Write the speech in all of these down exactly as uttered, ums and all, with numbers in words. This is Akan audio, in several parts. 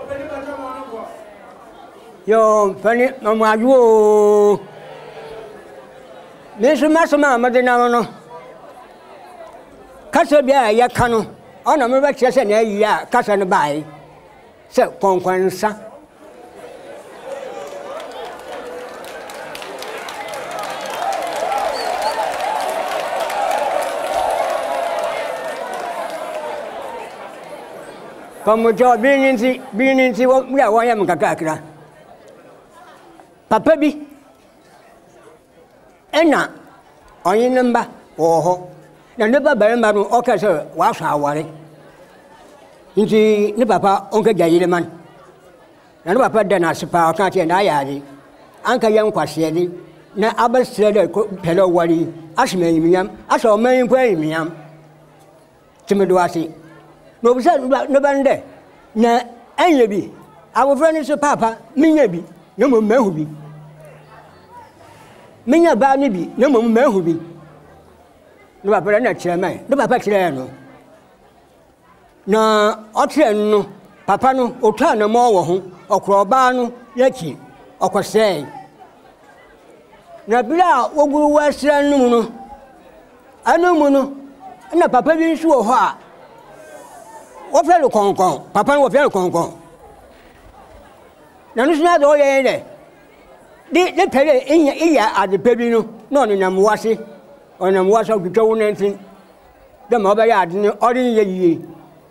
Yo, Penny, Mamma, you. Mister Massima, Madonna. Casabia, Yakano. On a miraculous and a ya, Cassan by. So, Konkon, son. Come job being in the being in the we are Wayam Kakakra. Papa be Enna on your number or never Baran Orchestra was our worry. Into the Papa Uncle Jayman. And Papa Dana Sapa County and I Uncle Young Quasiedi, na Abbas said a fellow worry, as me, Miam, as all men pray, Miam. Timiduasi. No, we said no bande. Na, any our friend is a papa, Minabi, no more Mehubi. Mina Banibi, no more Mehubi. No, I put a chairman, no, Papa Chileno. Na, Otriano, Papano, Otano Mowo, or Crobano, Yaki, or Quasay. Na Bila, Ogu Western Nuno. I know Mono, and a papa didn't show her. What fellow Konkon? Papa was very Konkon. Now, it's not all there. They pay in your ear at the Pebino, not in Amwasi, or in Amwasa of the Joan anything. The mother yard in the ordinary year.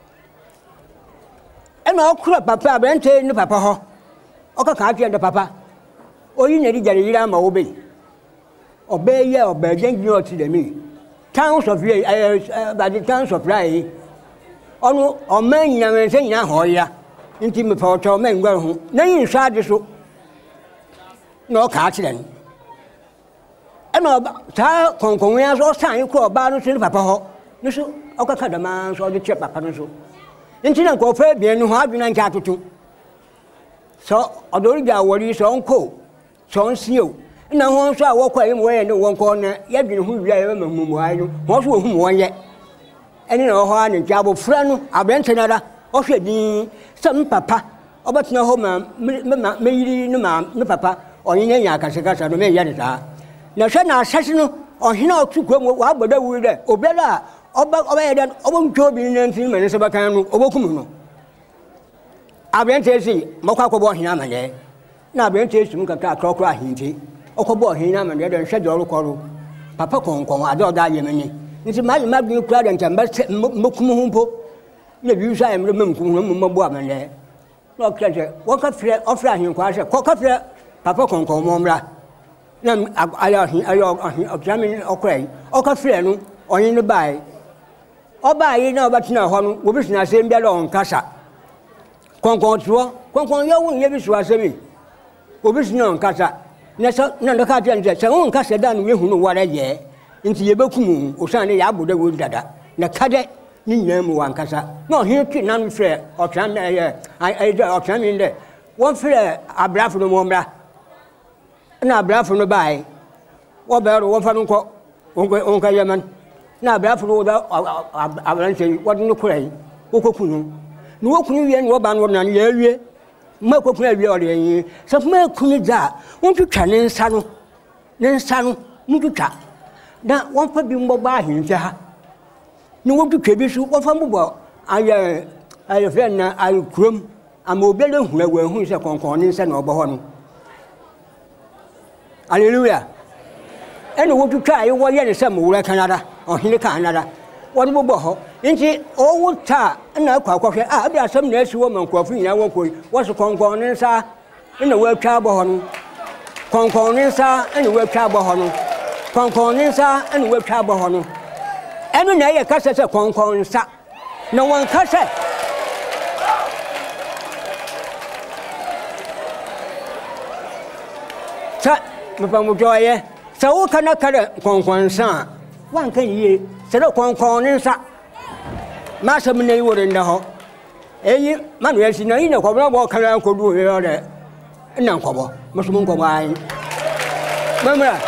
And I'll crop Papa, and say no Papa. Oka can't get the Papa. Or you need to get a ram obey. Obey ye or bear you to the me. Towns of ye, by the towns of Rai. On or men and saying now, ya. Intimate for men go home. Nay, inside the soup. No catch then. And no, Konkon or sign you call Baron to Papa. No, so, Oka the man's or the chip Papa. Incident go fair being no hard and capital. So, although you are worried so cold, so seal. And now once I walk away in the one corner, yet been who you ever move, what's whom one yet. And you know, one and job of friend, I went another, or should be some papa, or but no home, maybe no ma'am, no papa, or in a yakasaka, or may yadda. Now, send our session or he know to go what but they will there, or better, or back away that open job in anything, and it's about kind of overcome. I went to see Mokako Hinamane. Now, I went to see Mukaka Crocra Hinti, or Kobo Hinam and the other schedule call Papa Konkon, I don't die Yemeni. It's my magnet crowd and Mukumpo. The views I am remembering Mumbo there. No pleasure. Walk up there, offer him quite a cock up there, Papa Konkon Mombra. Then I are examining or cray, or Cafreno, or in the bay. Or by you know, but no one will be not same better on Casa. Konkon, Konkon, you won't give us was a me. Will be no on Casa. None of the cartons, so on Casa done with who know what I year. Into your bokum, or Sunday Abu the wood dada. The cadet, Nina one casa. No, here to none fair, or Sam, I or Sam in there. One fair, a bra from the Mombra. And a bra from the bay. What about one from Uncle Yaman? Now, bra from the avalanche, what no cray, Okokunu. No Kunu and Waban one and year. Mako Kray, some more Kuniza. Won't you turn in Sanu? Then Sanu, Mutuka. Now, one for being mobile in Jaha. No one to Kebisu, one for mobile. I, I have been I crum, a mobile who is a concordance and Oberhorn. Hallelujah. And what to try, what yet is some more Canada or in Canada. What mobile? In the old tar, and now coffee. Ah, there are some nice woman coffee. I won't go. What's a concordance in the world Carbon? Concordance and the world Carbon. Konkonsa and web carbon. Every day a cassette of Konkonsa. No one cassette. Sir, Mapamujoy, so can I cut a Konkonsa? One can ye, said a Konkonsa. Master Minay wood in the hall. Eh, Manuel, you know, what can I could do here? And Uncle, Musmunko wine. Mamma.